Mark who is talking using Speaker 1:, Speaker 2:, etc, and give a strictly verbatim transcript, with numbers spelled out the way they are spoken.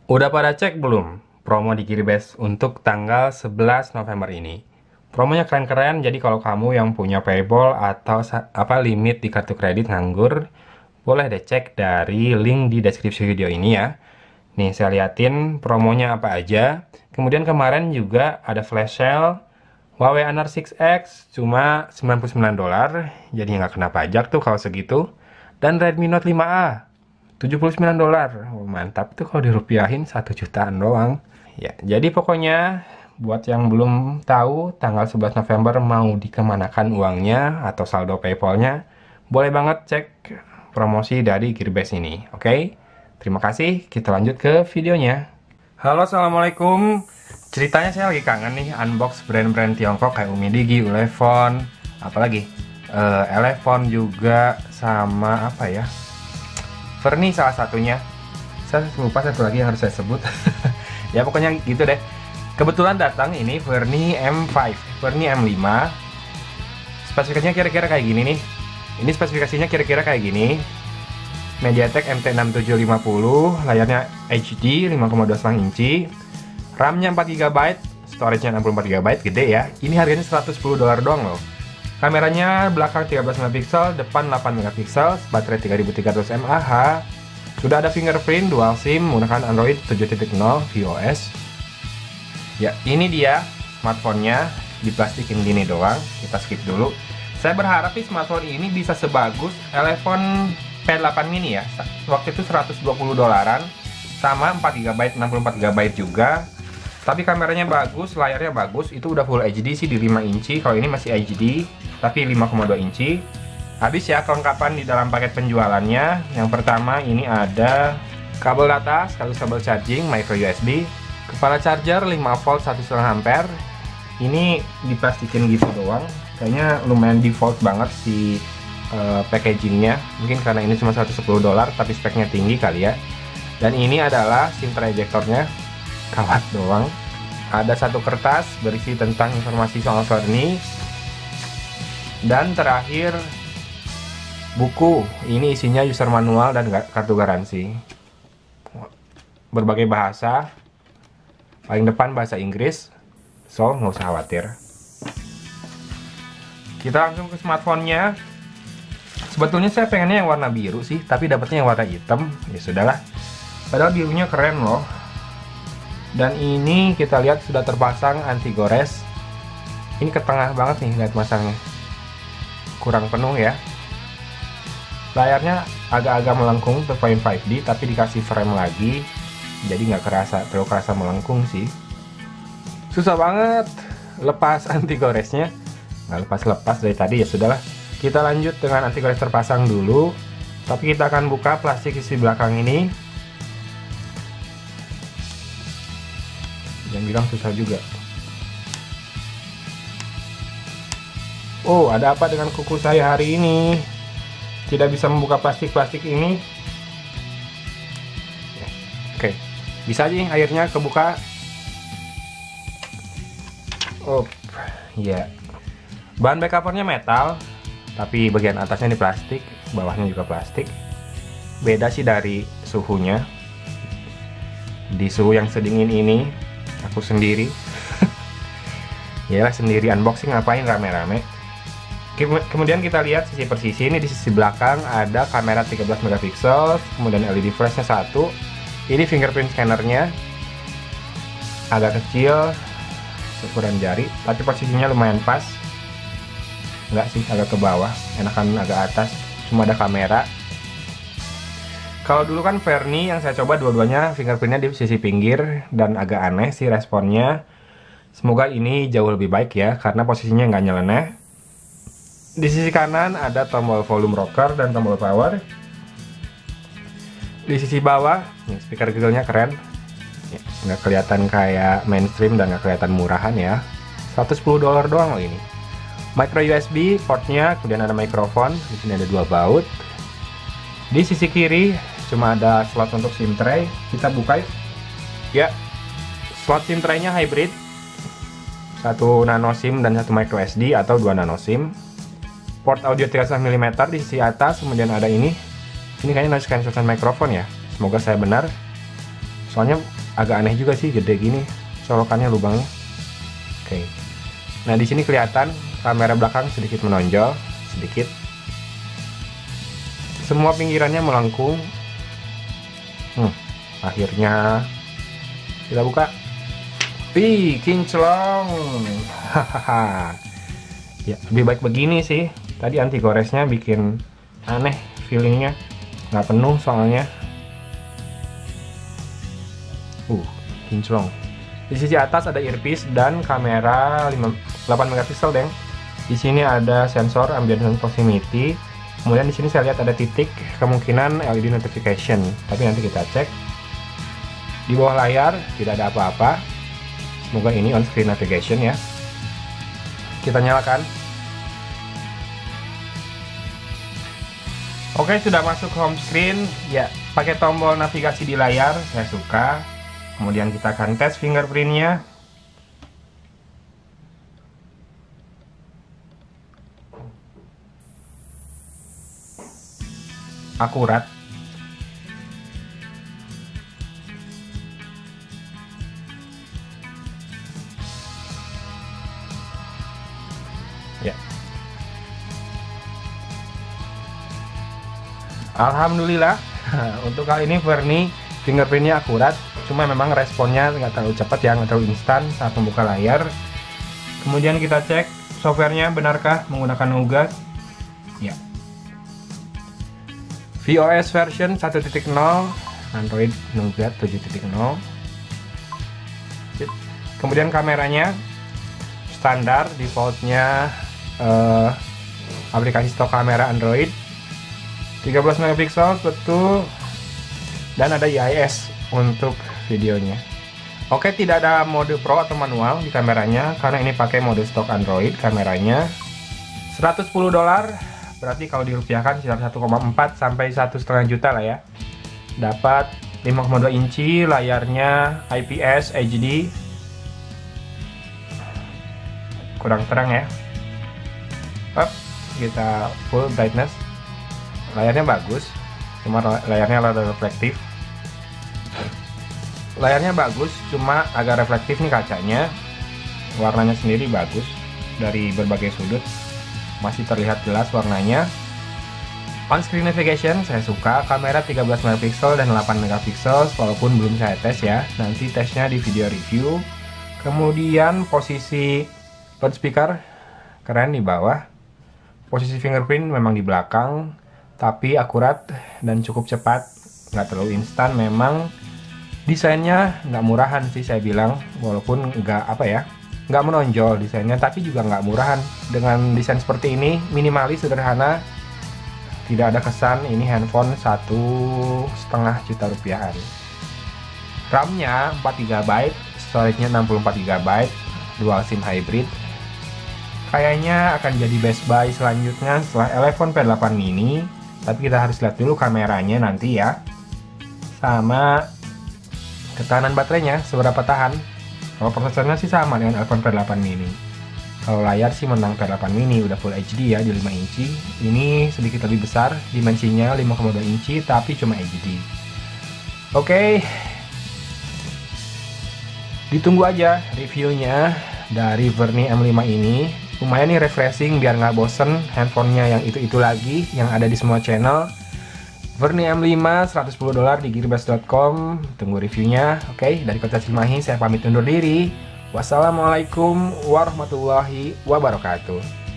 Speaker 1: Udah pada cek belum promo di Gearbest untuk tanggal sebelas November ini? Promonya keren-keren, jadi kalau kamu yang punya Paypal atau apa limit di kartu kredit nganggur, boleh deh cek dari link di deskripsi video ini ya. Nih, saya liatin promonya apa aja. Kemudian kemarin juga ada flash sale Huawei Honor enam X cuma sembilan puluh sembilan dolar, jadi nggak kena pajak tuh kalau segitu. Dan Redmi Note lima A tujuh puluh sembilan dolar. Oh, mantap tuh kalau dirupiahin satu jutaan doang. Ya, jadi pokoknya buat yang belum tahu tanggal sebelas November mau dikemanakan uangnya atau saldo PayPal-nya, boleh banget cek promosi dari Gearbest ini. Oke? Terima kasih. Kita lanjut ke videonya. Halo, assalamualaikum. Ceritanya saya lagi kangen nih unbox brand-brand Tiongkok kayak Umidigi, Ulefone, apalagi uh, Elefone juga, sama apa ya? Ferni salah satunya. Saya lupa satu lagi yang harus saya sebut. Ya pokoknya gitu deh. Kebetulan datang ini Ferni M lima, Ferni M lima. Spesifikasinya kira-kira kayak gini nih. Ini spesifikasinya kira-kira kayak gini. MediaTek M T enam tujuh lima nol, layarnya H D lima koma dua inci, RAM-nya empat giga byte, storage-nya enam puluh empat giga byte, gede ya. Ini harganya seratus sepuluh dolar doang loh. Kameranya belakang tiga belas megapiksel, depan delapan megapiksel, baterai tiga ribu tiga ratus mAh. Sudah ada fingerprint, dual SIM, menggunakan Android tujuh titik nol V O S. Ya, ini dia smartphone-nya, diplastikin gini doang. Kita skip dulu. Saya berharap nih smartphone ini bisa sebagus Elefone P delapan mini ya. Waktu itu seratus dua puluh dolaran, sama empat giga byte, enam puluh empat giga byte juga. Tapi kameranya bagus, layarnya bagus, itu udah full H D sih di lima inci. Kalau ini masih H D, tapi lima koma dua inci. Habis ya kelengkapan di dalam paket penjualannya. Yang pertama ini ada kabel data, sekaligus kabel charging, micro U S B, kepala charger lima volt satu koma lima ampere. Ini diplastikin gitu doang. Kayaknya lumayan default banget si uh, packagingnya. Mungkin karena ini cuma seratus sepuluh dolar, tapi speknya tinggi kali ya. Dan ini adalah SIM tray ejectornya. Kawat doang. Ada satu kertas berisi tentang informasi soal Ferni. Dan terakhir buku. Ini isinya user manual dan kartu garansi. Berbagai bahasa. Paling depan bahasa Inggris. So, nggak usah khawatir. Kita langsung ke smartphone-nya. Sebetulnya saya pengennya yang warna biru sih, tapi dapetnya yang warna hitam. Ya sudahlah. Padahal birunya keren loh. Dan ini kita lihat sudah terpasang anti gores. Ini ke tengah banget nih lihat masangnya. Kurang penuh ya. Layarnya agak-agak melengkung dua koma lima D, tapi dikasih frame lagi, jadi nggak kerasa, terlalu kerasa melengkung sih. Susah banget lepas anti goresnya. Nggak lepas-lepas dari tadi, ya sudahlah. Kita lanjut dengan anti gores terpasang dulu. Tapi kita akan buka plastik isi belakang ini. Yang bilang susah juga. Oh, ada apa dengan kuku saya hari ini? Tidak bisa membuka plastik-plastik ini. Oke, bisa aja nih akhirnya kebuka. Oh, ya. Bahan back covernya metal, tapi bagian atasnya ini plastik, bawahnya juga plastik. Beda sih dari suhunya. Di suhu yang sedingin ini, aku sendiri. Yalah, sendiri unboxing, ngapain rame-rame. Kemudian kita lihat sisi per sisi. Ini di sisi belakang ada kamera tiga belas megapiksel, kemudian L E D flashnya satu. Ini fingerprint scannernya, agak kecil, ukuran jari, tapi posisinya lumayan pas. Enggak sih, agak ke bawah, enakan agak atas, cuma ada kamera. Kalau dulu kan Ferni yang saya coba dua-duanya fingerprintnya di sisi pinggir, dan agak aneh sih responnya. Semoga ini jauh lebih baik ya, karena posisinya nggak nyeleneh. Di sisi kanan ada tombol volume rocker dan tombol power. Di sisi bawah, nih, speaker grillnya keren. Ya, nggak kelihatan kayak mainstream dan nggak kelihatan murahan ya. seratus sepuluh dolar doang loh ini. Micro U S B portnya, kemudian ada mikrofon. Di sini ada dua baut. Di sisi kiri cuma ada slot untuk SIM tray. Kita buka ya. Slot SIM tray-nya hybrid. Satu nano SIM dan satu micro S D atau dua nano SIM. Port audio tiga koma lima milimeter di sisi atas, kemudian ada ini. Ini kayaknya noise cancellation microphone ya. Semoga saya benar. Soalnya agak aneh juga sih, gede gini colokannya lubangnya. Oke. Nah, di sini kelihatan kamera belakang sedikit menonjol, sedikit. Semua pinggirannya melengkung. Hmm, akhirnya kita buka. Wih, kinclong. Hahaha. Ya, lebih baik begini sih. Tadi anti goresnya bikin aneh feelingnya, nggak penuh soalnya. Uh, kinclong. Di sisi atas ada earpiece dan kamera delapan megapiksel, deng. Di sini ada sensor ambient proximity. Kemudian di sini saya lihat ada titik, kemungkinan L E D notification. Tapi nanti kita cek. Di bawah layar tidak ada apa-apa. Semoga ini on screen navigation ya. Kita nyalakan. Oke, sudah masuk home screen. Ya, pakai tombol navigasi di layar, saya suka. Kemudian kita akan tes fingerprintnya. Akurat. Ya. Alhamdulillah, untuk kali ini Verni fingerprintnya akurat. Cuma memang responnya nggak terlalu cepat ya, nggak terlalu instan saat membuka layar. Kemudian kita cek softwarenya benarkah menggunakan Nougat. Ya. tvOS version satu titik nol, Android Nougat tujuh titik nol. Kemudian kameranya standar, defaultnya uh, aplikasi stok kamera Android tiga belas megapiksel betul, dan ada I I S untuk videonya. Oke, tidak ada mode pro atau manual di kameranya karena ini pakai mode stok Android. Kameranya seratus sepuluh dolar, berarti kalau dirupiahkan sekitar satu koma empat sampai satu koma lima juta lah ya. Dapat lima koma dua inci, layarnya I P S H D. Kurang terang ya. Up, kita full brightness. Layarnya bagus, cuma layarnya rada reflektif. Layarnya bagus, cuma agak reflektif nih kacanya. Warnanya sendiri bagus dari berbagai sudut, masih terlihat jelas warnanya. On screen navigation saya suka, kamera tiga belas megapiksel dan delapan megapiksel, walaupun belum saya tes ya, nanti tesnya di video review. Kemudian posisi loudspeaker keren di bawah, posisi fingerprint memang di belakang, tapi akurat dan cukup cepat, nggak terlalu instan. Memang desainnya nggak murahan sih saya bilang, walaupun nggak apa ya, nggak menonjol desainnya, tapi juga nggak murahan. Dengan desain seperti ini, minimalis, sederhana, tidak ada kesan ini handphone satu setengah juta rupiahan. RAM-nya empat giga byte, storage-nya enam puluh empat giga byte, dual SIM hybrid. Kayaknya akan jadi best buy selanjutnya setelah Elephone P delapan mini. Tapi kita harus lihat dulu kameranya nanti ya, sama ketahanan baterainya seberapa tahan. Kalau prosesornya sih sama dengan Elephone P delapan mini. Kalau layar sih menang P delapan mini, udah full H D ya di lima inci. Ini sedikit lebih besar, dimensinya lima koma dua inci tapi cuma H D. Oke, ditunggu aja reviewnya dari Verni M lima ini. Lumayan nih refreshing biar nggak bosen handphonenya yang itu-itu lagi yang ada di semua channel. Verni M lima seratus sepuluh dolar di gearbest dot com. Tunggu reviewnya. Oke, dari Kota Cimahi saya pamit undur diri. Wassalamualaikum warahmatullahi wabarakatuh.